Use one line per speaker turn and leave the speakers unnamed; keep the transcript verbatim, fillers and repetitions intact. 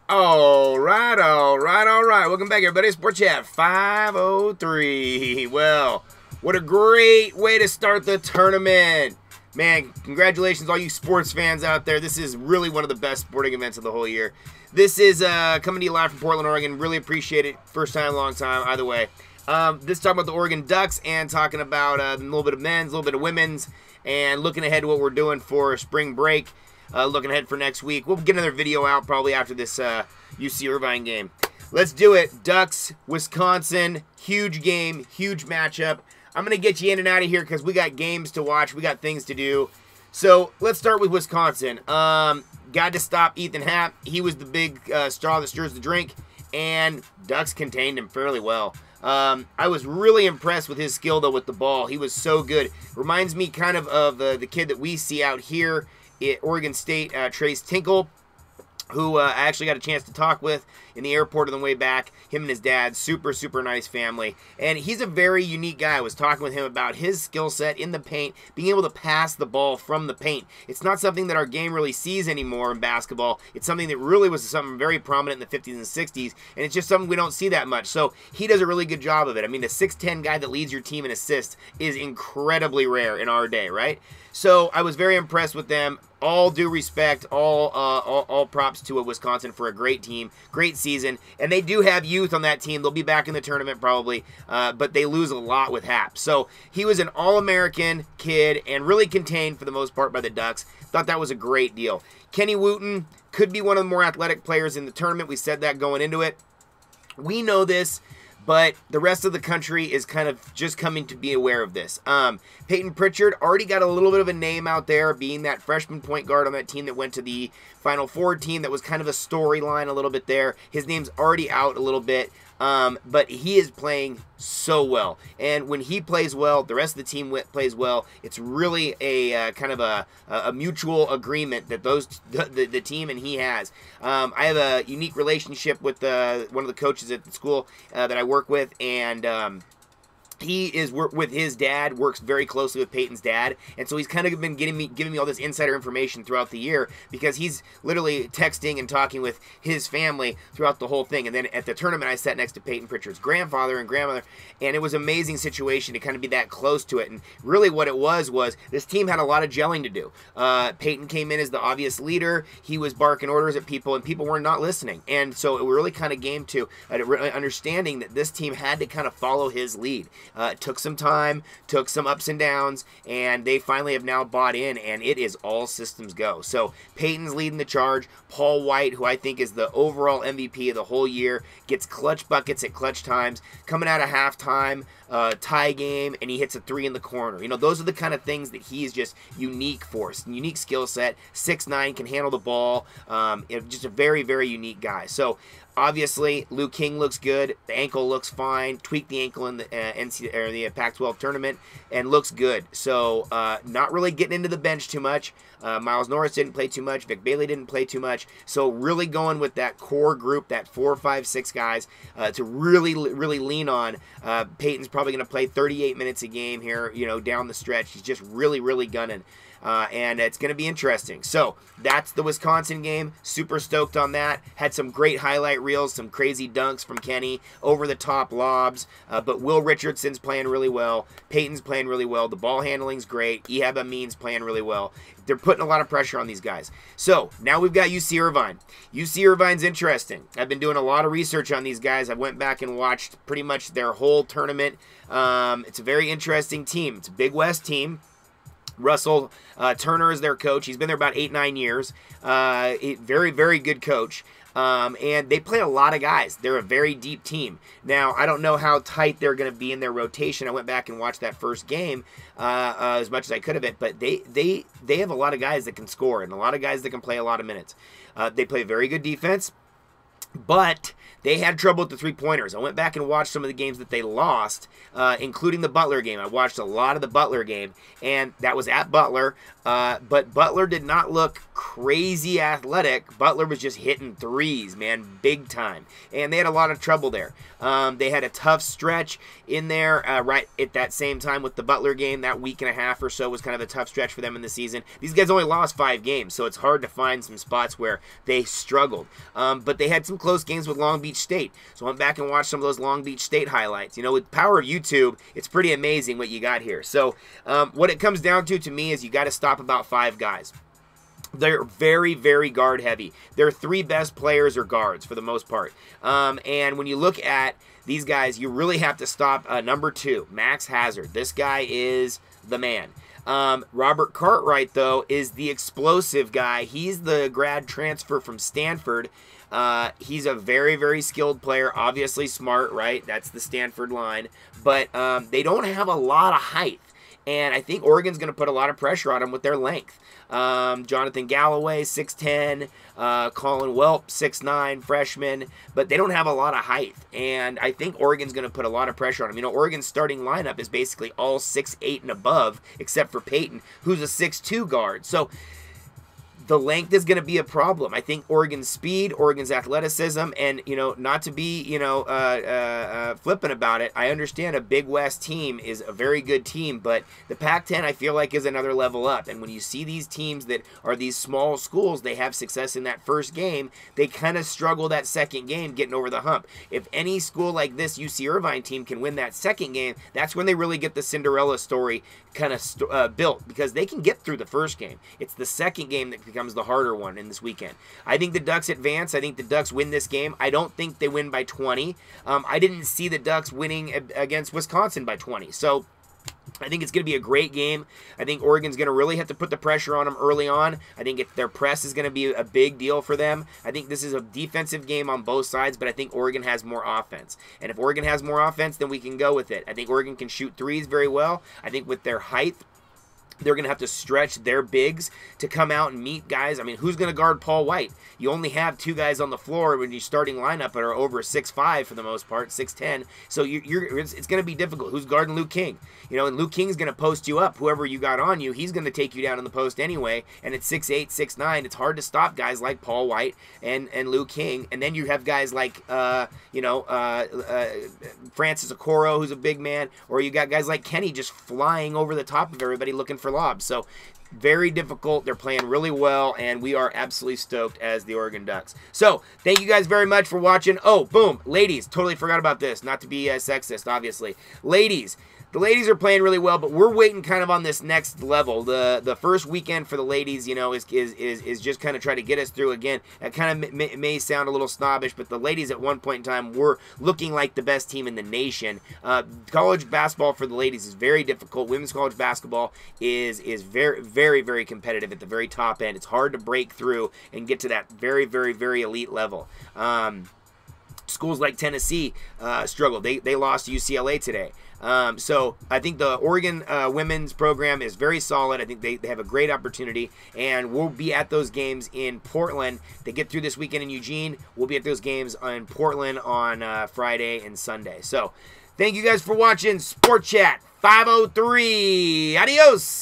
All right, all right, all right. Welcome back, everybody. Sports Chat five oh three. Well, what a great way to start the tournament. Man, congratulations all you sports fans out there. This is really one of the best sporting events of the whole year. This is uh, coming to you live from Portland, Oregon. Really appreciate it. First time, long time, either way. Um, this talking about the Oregon Ducks and talking about uh, a little bit of men's, a little bit of women's, and looking ahead to what we're doing for spring break. Uh, looking ahead for next week. We'll get another video out probably after this uh, U C Irvine game. Let's do it. Ducks, Wisconsin. Huge game. Huge matchup. I'm going to get you in and out of here because we got games to watch. We got things to do. So let's start with Wisconsin. Um, got to stop Ethan Happ. He was the big uh, straw that stirs the drink. And Ducks contained him fairly well. Um, I was really impressed with his skill, though, with the ball. He was so good. Reminds me kind of of uh, the kid that we see out here at Oregon State, uh, Trace Tinkle, who uh, I actually got a chance to talk with in the airport on the way back. Him and his dad, super, super nice family. And he's a very unique guy. I was talking with him about his skill set in the paint, being able to pass the ball from the paint. It's not something that our game really sees anymore in basketball. It's something that really was something very prominent in the fifties and sixties, and it's just something we don't see that much. So he does a really good job of it. I mean, a six ten guy that leads your team in assists is incredibly rare in our day, right? So I was very impressed with them. All due respect, all, uh, all all props to Wisconsin for a great team, great season. And they do have youth on that team. They'll be back in the tournament probably, uh, but they lose a lot with Happ. So he was an All-American kid and really contained for the most part by the Ducks. Thought that was a great deal. Kenny Wooten could be one of the more athletic players in the tournament. We said that going into it. We know this. But the rest of the country is kind of just coming to be aware of this. Um, Peyton Pritchard already got a little bit of a name out there, being that freshman point guard on that team that went to the Final Four team. That was kind of a storyline a little bit there. His name's already out a little bit. Um, but he is playing so well. And when he plays well, the rest of the team plays well. It's really a uh, kind of a, a mutual agreement that those the, the team and he has. Um, I have a unique relationship with uh, one of the coaches at the school uh, that I work with, and um, he is work with his dad, works very closely with Peyton's dad, and so he's kind of been getting me, giving me all this insider information throughout the year because he's literally texting and talking with his family throughout the whole thing. And then at the tournament, I sat next to Peyton Pritchard's grandfather and grandmother, and it was an amazing situation to kind of be that close to it. And really what it was was this team had a lot of gelling to do. Uh, Peyton came in as the obvious leader. He was barking orders at people, and people were not listening. And so it really kind of came to an understanding that this team had to kind of follow his lead. Uh, it took some time, took some ups and downs, and they finally have now bought in, and it is all systems go. So Peyton's leading the charge. Paul White, who I think is the overall M V P of the whole year, gets clutch buckets at clutch times, coming out of halftime, uh, tie game, and he hits a three in the corner. You know, those are the kind of things that he is just unique for, unique skill set. six nine, can handle the ball, um, just a very, very unique guy. So obviously, Luke King looks good. The ankle looks fine. Tweaked the ankle in the uh, N C double A or the Pac twelve tournament and looks good. So, uh, not really getting into the bench too much. Uh, Miles Norris didn't play too much. Vic Bailey didn't play too much. So, really going with that core group, that four, five, six guys uh, to really, really lean on. Uh, Peyton's probably going to play thirty-eight minutes a game here, you know, down the stretch. He's just really, really gunning. Uh, and it's going to be interesting. So that's the Wisconsin game. Super stoked on that. Had some great highlight reels, some crazy dunks from Kenny, over-the-top lobs. Uh, but Will Richardson's playing really well. Peyton's playing really well. The ball handling's great. Ehab Amin's playing really well. They're putting a lot of pressure on these guys. So now we've got U C Irvine. U C Irvine's interesting. I've been doing a lot of research on these guys. I went back and watched pretty much their whole tournament. Um, it's a very interesting team. It's a Big West team. Russell uh, Turner is their coach. He's been there about eight, nine years. Uh, a very, very good coach. Um, and they play a lot of guys. They're a very deep team. Now, I don't know how tight they're going to be in their rotation. I went back and watched that first game uh, uh, as much as I could of it. But they, they, they have a lot of guys that can score and a lot of guys that can play a lot of minutes. Uh, they play very good defense. but they had trouble with the three-pointers. I went back and watched some of the games that they lost, uh, including the Butler game. I watched a lot of the Butler game, and that was at Butler. Uh, but Butler did not look crazy athletic. Butler was just hitting threes, man, big time. And they had a lot of trouble there. Um, they had a tough stretch in there uh, right at that same time with the Butler game. That week and a half or so was kind of a tough stretch for them in the season. These guys only lost five games, so it's hard to find some spots where they struggled. Um, but they had some close games with Long Beach State. So I went back and watched some of those Long Beach State highlights. You know, with the power of YouTube, it's pretty amazing what you got here. So um, what it comes down to to me is you got to stop about five guys. They're very, very guard heavy. Their three best players are guards for the most part. Um, and when you look at these guys, you really have to stop uh, number two, Max Hazard. This guy is the man. Um, Robert Cartwright, though, is the explosive guy. He's the grad transfer from Stanford. Uh, he's a very, very skilled player, obviously smart, right? That's the Stanford line. But um, they don't have a lot of height. And I think Oregon's going to put a lot of pressure on them with their length. Um, Jonathan Galloway, six ten. Uh, Colin Welp, six nine, freshman. But they don't have a lot of height. And I think Oregon's going to put a lot of pressure on them. You know, Oregon's starting lineup is basically all six eight and above, except for Peyton, who's a six two guard. So the length is going to be a problem. I think Oregon's speed, Oregon's athleticism, and, you know, not to be, you know, uh, uh, uh, flippant about it, I understand a Big West team is a very good team, but the Pac ten, I feel like, is another level up. And when you see these teams that are these small schools, they have success in that first game, they kind of struggle that second game getting over the hump. If any school like this U C Irvine team can win that second game, that's when they really get the Cinderella story kind of st uh, built, because they can get through the first game. It's the second game that becomes the harder one in this weekend. I think the Ducks advance. I think the Ducks win this game. I don't think they win by twenty. Um, I didn't see the Ducks winning against Wisconsin by twenty. So I think it's going to be a great game. I think Oregon's going to really have to put the pressure on them early on. I think if their press is going to be a big deal for them. I think this is a defensive game on both sides, but I think Oregon has more offense. And if Oregon has more offense, then we can go with it. I think Oregon can shoot threes very well. I think with their height, they're going to have to stretch their bigs to come out and meet guys. I mean, who's going to guard Paul White? You only have two guys on the floor when you're starting lineup that are over six five for the most part, six ten. So you're, you're, it's, it's going to be difficult. Who's guarding Luke King? You know, and Luke King's going to post you up. Whoever you got on you, he's going to take you down in the post anyway. And it's six eight, six nine. It's hard to stop guys like Paul White and, and Luke King. And then you have guys like, uh, you know, uh, uh, Francis Okoro, who's a big man. Or you got guys like Kenny just flying over the top of everybody looking for lobs. So very difficult. They're playing really well, and we are absolutely stoked as the Oregon Ducks. So thank you guys very much for watching. Oh, boom, ladies, totally forgot about this. Not to be uh, sexist, obviously. Ladies, the ladies are playing really well, but we're waiting kind of on this next level. The the first weekend for the ladies, you know, is is is, is just kind of try to get us through again. It kind of may, may sound a little snobbish, but the ladies at one point in time were looking like the best team in the nation. Uh, college basketball for the ladies is very difficult. Women's college basketball is is very very very competitive at the very top end. It's hard to break through and get to that very very very elite level. Um, schools like Tennessee uh, struggle. They they lost to U C L A today. Um, so I think the Oregon uh, women's program is very solid. I think they, they have a great opportunity, and we'll be at those games in Portland. They get through this weekend in Eugene. We'll be at those games in Portland on uh, Friday and Sunday. So thank you guys for watching Sport Chat five oh three. Adios.